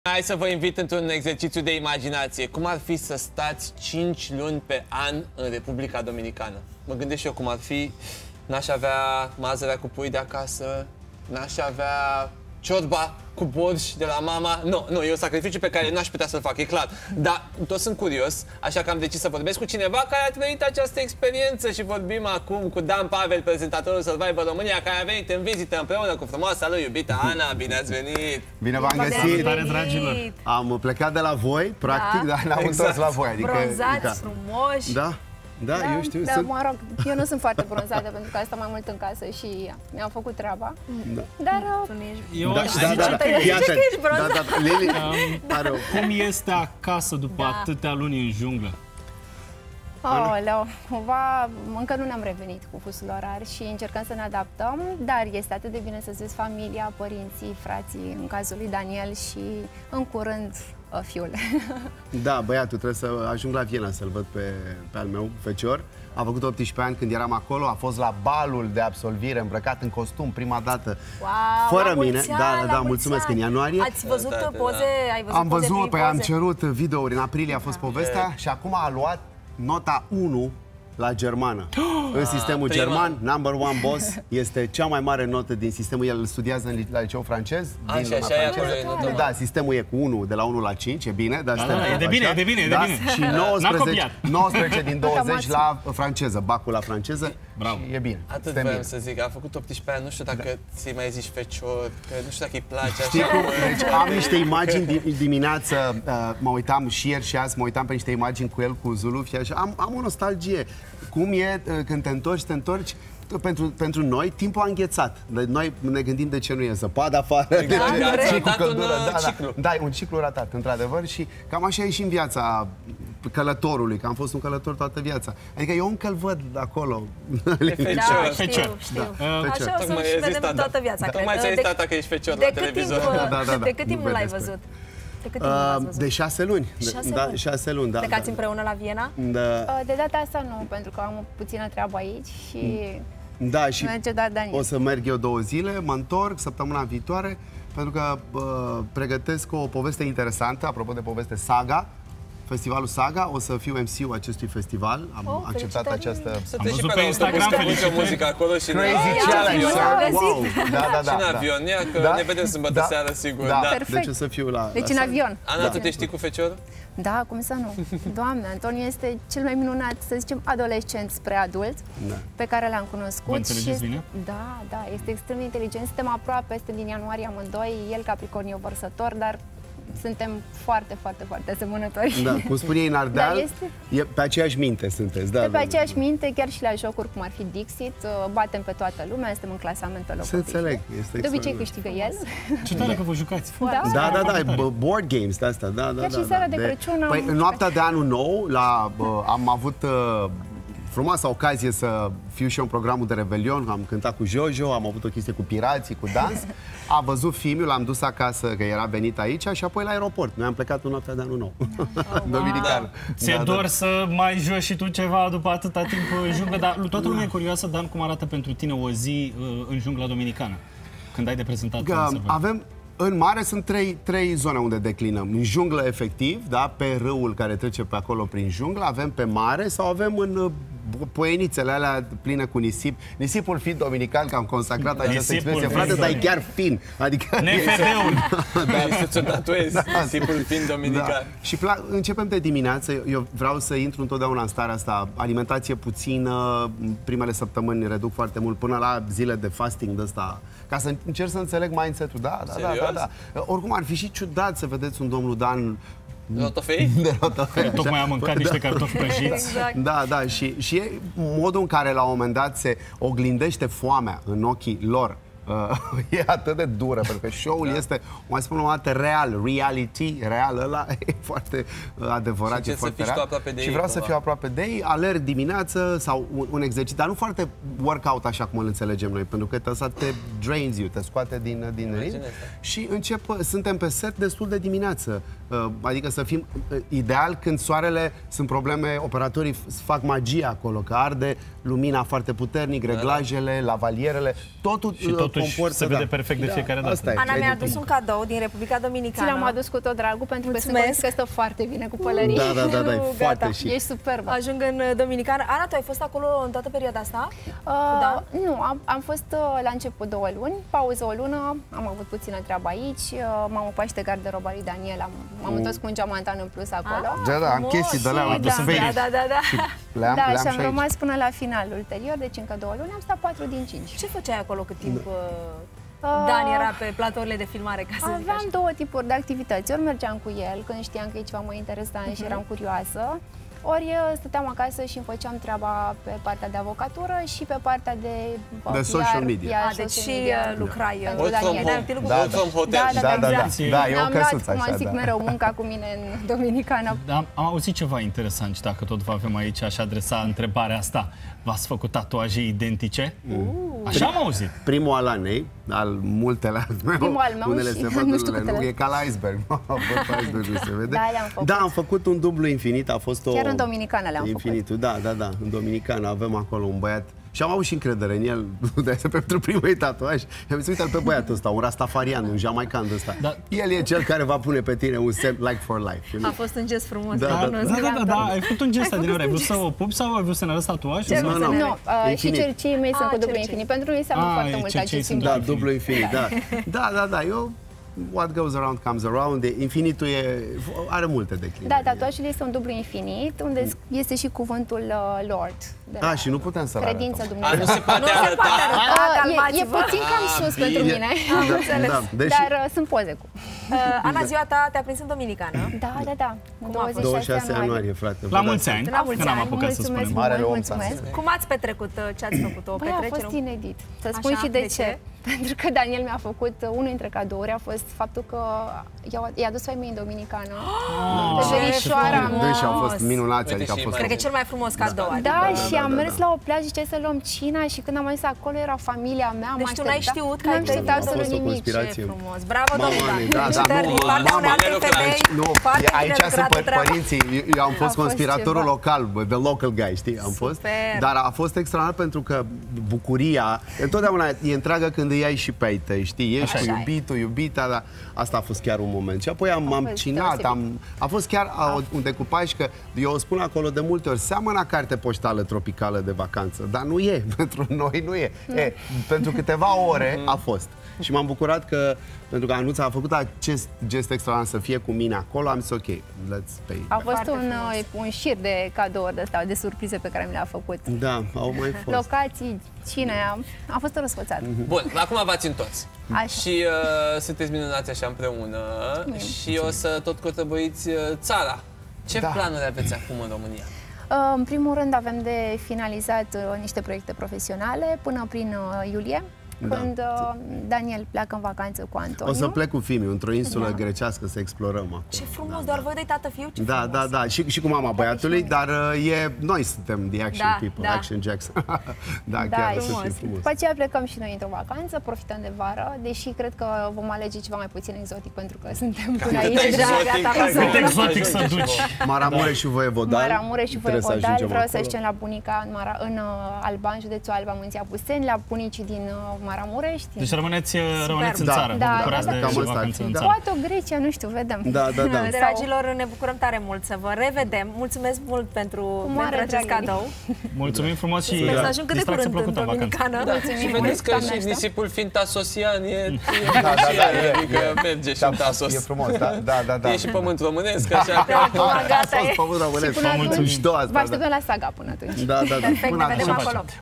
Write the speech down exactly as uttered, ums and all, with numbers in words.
Hai să vă invit într-un exercițiu de imaginație. Cum ar fi să stați cinci luni pe an în Republica Dominicană? Mă gândesc și eu cum ar fi. N-aș avea mazărea cu pui de acasă, n-aș avea ciorba cu borș de la mama. Nu, nu, e un sacrificiu pe care n-aș putea să-l fac, e clar. Dar tot sunt curios, așa că am decis să vorbesc cu cineva care a trăit această experiență și vorbim acum cu Dan Pavel, prezentatorul Survivor România, care a venit în vizită împreună cu frumoasa lui iubită Ana. Bine ați venit! Bine v-am găsit! Salutare, dragilor! Am plecat de la voi, practic, da, dar ne-am exact. întors la voi. Adică, Bronzați, da. frumoși. Da, da, Da, eu știu. da, sunt... mă rog, eu nu sunt foarte bronzată pentru că asta mai mult în casă și mi-am făcut treaba. Da. Dar Tu Eu Da, aș da, zice da, da. că Fii atent. că ești bronzat. Da, da, Lili, um, are o... cum este acasă după Da. atâtea luni în junglă? Aoleu, cumva încă nu ne-am revenit cu fusul orar și încercăm să ne adaptăm, dar este atât de bine să-ți vezi familia, părinții, frații, în cazul lui Daniel și în curând fiul. Da, băiatul, trebuie să ajung la Viena să-l văd pe, pe al meu fecior. A făcut optsprezece ani când eram acolo, a fost la balul de absolvire, îmbrăcat în costum prima dată, Wow, fără la mine. mulți ani, Da, la da, mulți mulțumesc, ani. în ianuarie. Ați văzut Da, da, poze? da. Ai văzut Am poze, văzut, prin păi am poze? cerut videouri, în aprilie a fost povestea și acum a luat nota unu la germană. În sistemul prima. german, number one boss, este cea mai mare notă din sistemul. El studiază în, la liceu francez. A, din și lumea așa e franceză. acolo, e notă Da, mare. sistemul e cu unu, de la unu la cinci, e bine. Dar Da, suntem da, e de așa. bine, e de bine, e de Da, bine. Și N-a nouăsprezece, copiat. nouăsprezece din douăzeci la franceză, bacul la franceză. Bravo. Și e bine. Atât Suntem vreau bine. să zic, a făcut optsprezece ani, nu știu dacă ți mai zici fecior, că nu știu dacă îi place Știi așa. cum? Deci am niște imagini di- dimineață, uh, mă uitam și ieri și azi, mă uitam pe niște imagini cu el, cu Zulu, și așa. Am, am o nostalgie. Cum e uh, când te întorci, te întorci, pentru, pentru noi, timpul a înghețat. Noi ne gândim de ce nu e zăpadă afară, de Exact, ce, ați ce cu ratat un, căldură. uh, Da, da, ciclu. da, e un ciclu ratat, într-adevăr, și cam așa e și în viața călătorului, că am fost un călător toată viața. Adică eu încă îl văd acolo. Fecior. Da, Fecior. știu, știu. Da. Așa o Tocmai să-și ai zis vedem tata. toată viața, cred. Tocmai ți-a zis De- tata că ești fecior De la cât timp, televizor. Da, da, da. de cât Nu timp l-ai vedeți, văzut? De cât timp l-ați Uh, văzut? de șase luni. Șase da, luni? șase luni, da. Plecați da. împreună la Viena? Da. Uh, De data asta nu, pentru că am o puțină treabă aici și Da, și merge doar Daniel. o să merg eu două zile, mă întorc săptămâna viitoare, pentru că uh, pregătesc o poveste interesantă, apropo de poveste Saga, Festivalul Saga, o să fiu M C-ul acestui festival, am Oh, acceptat felicitări. această... Să Am te și văzut pe pe la Instagram, autobuz, că felicitări. muncea muzică acolo și Crazy în Challenge! avion. Wow! Da, da, da. Și în da. avion, ia că Da? ne vedem sâmbătă Da? seară, sigur. Da, Da. Perfect. deci o să fiu la... Deci la în Saga. avion. Ana, tu te știi cu feciorul? Da, cum să nu? Doamne, Antonio este cel mai minunat, să zicem, adolescent spre adult, Da. pe care l-am cunoscut. Vă înțelegeți și este, bine? Da, da, este extrem de inteligent. Suntem aproape, este din ianuarie amândoi, el Capricorniu vărsător, dar suntem foarte, foarte, foarte asemănători. Da, cum spune ei în Ardeal, Dar este- e pe aceeași minte sunteți. Da, De da, pe da. aceeași minte, chiar și la jocuri cum ar fi Dixit, uh, batem pe toată lumea, suntem în clasament pe locul Să înțeleg, este De obicei extraordinar. câștigă el. Ce tare că vă jucați. Da. Da, da, da, b- board games de astea, da, da, Chiar da. și seara da. de Crăciun am Păi, în jucat. noaptea de anul nou, la, bă, am avut uh, frumoasa ocazie să fiu și eu în programul de Revelion, am cântat cu Jojo, am avut o chestie cu pirații, cu dans. A văzut filmul, l-am dus acasă, că era venit aici, și apoi la aeroport. Noi am plecat în noaptea de anul nou. Dominicană. Ți-e Da, dor da. să mai joci și tu ceva după atâta timp în junglă, dar toată lumea e curioasă, Dan, cum arată pentru tine o zi uh, în jungla dominicană, când ai de prezentat. Că în Survivor. avem, în mare sunt trei, trei zone unde declinăm. În junglă, efectiv, da, pe râul care trece pe acolo prin junglă, avem pe mare sau avem în uh, poienițele alea pline cu nisip. Nisipul fiind dominican, că am consacrat această Nisipul expresie, fiind frate, dar e chiar fin. Adică N F D-ul. Da, să ți-o tatuezi, tipul fiind dominican. Da. Și pla- începem de dimineață. Eu vreau să intru întotdeauna în starea asta. Alimentație puțină, primele săptămâni reduc foarte mult, până la zile de fasting de ăsta, ca să încerc să înțeleg mindset-ul. Da, da, da, da, Serios? da. Oricum ar fi și ciudat să vedeți un domnul Dan Rotofei? de rotofei. Tocmai am mâncat niște cartofi prăjiți. Exact. Da, da, și, și e modul în care la un moment dat se oglindește foamea în ochii lor. Uh, e atât de dură, pentru că show-ul da. este, mai spun o dată, real, reality, real, ăla e foarte uh, adevărat, Și e ce, să foarte fii real. tu aproape de și ei, vreau să cumva. fiu aproape de ei, alerg dimineață sau un, un exercițiu, dar nu foarte workout așa cum îl înțelegem noi, pentru că ăsta te drains you, te scoate din, din ritm. Și încep, suntem pe set destul de dimineață, uh, adică să fim uh, ideal când soarele, sunt probleme, operatorii fac magie acolo, că arde lumina foarte puternic, reglajele, lavalierele, totul, Și totul totuși comportă, se vede da. perfect de Da, fiecare dată. asta e. Ana mi-a Cred adus că- un cadou din Republica Ți Dominicană. l-am adus cu tot dragul pentru că sunt Mulțumesc. convins că stă foarte bine cu pălării. Da, da, da, da, e Gata. foarte și... Ești superbă. Ajung în Dominicană. Ana, tu ai fost acolo în toată perioada asta? Uh, Da? Nu, am, am fost uh, la început două luni, pauză o lună, am avut puțină treabă aici, uh, m-am ocupat și de garderoba lui Daniel, am, m-am întors cu un geamantan în plus acolo. Da, da, am Frumos. chestii de alea, Și am adus da, în Da, da, da, da. Le-am, da, le-am și am și aici. rămas până la final ulterior, deci încă două luni, am stat patru din cinci. Ce făceai acolo cât timp uh, Uh, Dan era pe platourile de filmare, ca să zic Aveam așa? două tipuri de activități. Ori mergeam cu el când știam că e ceva mai interesant Mhm. și eram curioasă, ori uh, stăteam acasă și îmi făceam treaba pe partea de avocatură și pe partea de uh, De P R, social media. P R, A, deci social și media. uh, lucrai. uh, Pentru Work from Daniel. home. Da, Da, Work from hotel. Da, da, Da, da, da, exact. da, e o Mi-am luat, căsuță cum așa, zic da. mereu, munca cu mine în Dominicana. Da, am, am auzit ceva interesant și dacă tot vă avem aici, aș adresa întrebarea asta. V-ați făcut tatuaje identice? Așa am auzit. Primul al Anei, al multele al meu, Primul al meu unele și se nu văd, știu unele nu, câtele. e ca la iceberg. Văd pe iceberg, se vede. Da, le-am făcut. Da, am făcut un dublu infinit, a fost o... Chiar în Dominicana le-am făcut. Infinitul, da, da, da, în Dominicana avem acolo un băiat și am avut și încredere în el, de asta pentru primul tatuaj. I-am zis, uite-l pe băiatul ăsta, un rastafarian, un jamaican de ăsta. Da. El e cel care va pune pe tine un semn like for life. you know? A fost un gest frumos. Da, te da, Da, cunosc, da, da, gata. da, ai făcut un gest, Ai Adina, făcut ai un vrut să gest. o pupi sau ai vrut să ne arăți tatuajul? Ce sau- vrut să nu. ne Nu, uh, și Infinit. cercii mei sunt Ah, cu dublu cercei. infinit. Pentru mine înseamnă Ah, foarte e mult cercei acest sunt simbol. Da, infinit. dublu infinit, da. Da, da, da, eu... What goes around comes around. Infinitul e, are multe declinații. Da, tatuajul este un dublu infinit, unde este și cuvântul uh, Lord. De la Ah, și nu putem să-l credința arătăm. A, nu Dumnezeu. se poate Nu se arăta. poate arăta, Uh, e, e calmați-vă. puțin cam Ah, sus bine. pentru mine, Da, da, deși dar uh, sunt poze cu. Uh, Ana, ziua ta te-a prins în Dominicană. Da, da, da. Cum a fost? douăzeci și douăzeci și șase șase ianuarie, frate. La vă mulți dați ani, La mulți că n-am ani. apucat să Mulțumesc spunem. Marele mult, om s-a mulțumesc. Cum ați petrecut? uh, Ce ați făcut? O Băi, a petrecere? fost inedit. Să Așa? spun și de, De ce. ce? Pentru că Daniel mi-a făcut, uh, unul dintre cadouri a fost faptul că i-a, i-a adus femei în Dominicană. Pe ce verișoara frumos! mea. Deci au fost minunați, Uite adică a și fost... mai- Cred că e cel mai frumos cadou. adică- Da, Da, și da, am da, mers da. la o plajă și să luăm cina și când am ajuns acolo era familia mea. Deci mă tu n-ai aștepta- știut că Nu ai am știut trăit. absolut A fost o nimic. conspirație. Ce frumos. Bravo, Mama, domnule. da, da, Felicitări nu, din partea mama, unei alte nu, că femei. aici- Nu, Foarte e- aici bine sunt lucrată pă- treaba. părinții. Eu, eu am fost fost conspiratorul ceva. local, the local guy, știi? Am fost. Super. Dar a fost extraordinar pentru că bucuria, întotdeauna e întreagă când îi ai și pe ai tăi, știi? Ești Așa cu e. iubitul, iubita, dar asta a fost chiar un moment. Și apoi am, am fost cinat, deosebit. am, a fost chiar a, un decupaj că eu o spun acolo de multe ori, seamănă carte poștală tropicală de vacanță, dar nu e, pentru noi nu e. e pentru câteva ore a fost. Și m-am bucurat că, pentru că Anuța a făcut acest gest extraordinar să fie cu mine acolo, am zis ok, let's pay. A fost Foarte un, frumos. uh, un șir de cadouri de astea, de surprize pe care mi le-a făcut. Da, au mai fost. Locații, cine, am, a fost răsfățat. Bun, acum v-ați întors. Așa. Și uh, sunteți minunați așa împreună și o să tot cotăbăiți uh, țara. Ce Da. planuri aveți acum în România? Uh, În primul rând avem de finalizat uh, niște proiecte profesionale până prin uh, iulie, Da. când uh, Daniel pleacă în vacanță cu Antoniu. O să plec cu Fimiu într-o insulă Da. grecească să explorăm acolo. Ce frumos, doar voi doi tată-fiu, ce Da, frumos. da, da, și, și cu mama băiatului, dar uh, e, noi suntem the action Da, people, da. action jacks. da, Da, chiar e o să fie frumos. frumos. După aceea plecăm și noi într-o vacanță, profităm de vară, deși cred că vom alege ceva mai puțin exotic, pentru că suntem până aici. Cât deja. exotic, gata, hai, să- Cât exotic să duci. Maramureș și Voievodal. Maramureș și Trebuie să Voievodal, ajungem vreau să acolo. zicem la bunica în, Mara, în uh, Alban, județul Alba, Munții Apuseni, la bunicii din uh, Maramureș. Din... Deci rămâneți, rămâneți în Da, țară. da, Vă bucurați da, de da. Cam asta ar vacanță fi, în da. țară. Poate o Grecia, nu știu, vedem. Da, da, da. Dragilor, ne bucurăm tare mult să vă revedem. Mulțumesc mult pentru, mare pentru acest drag, cadou. Mulțumim frumos și Sper să ajung cât de distracție curând în plăcută în vacanță. Dominicană. Și Mulțumim vedeți că mult, și doamne nisipul fiind tasosian e, e, Da, da, da, e, adică e. merge și Da, în tasos. E frumos, da, da, da. da. E și pământ românesc, așa că... Acum A gata fost e. pământ românesc. Până atunci, Mișto asta, vă da. așteptăm la saga până atunci. Da, da, da. Perfect, Până ne vedem atunci. acolo.